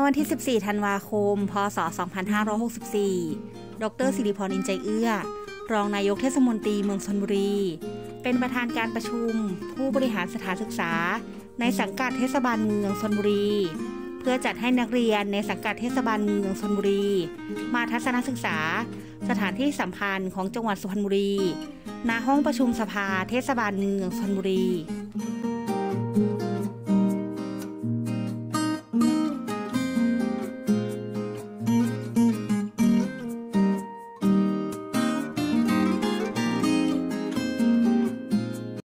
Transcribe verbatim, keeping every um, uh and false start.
วันที่สิบสี่ธันวาคมพ.ศ. สองพันห้าร้อยหกสิบสี่ ดร.สิริพร อินใจเอื้อรองนายกเทศมนตรีเมืองชลบุรีเป็นประธานการประชุมผู้บริหารสถานศึกษาในสังกัดเทศบาลเมืองชลบุรีเพื่อจัดให้นักเรียนในสังกัดเทศบาลเมืองชลบุรีมาทัศนศึกษาสถานที่สำคัญของจังหวัดสุพรรณบุรีณห้องประชุมสภาเทศบาลเมืองชลบุรี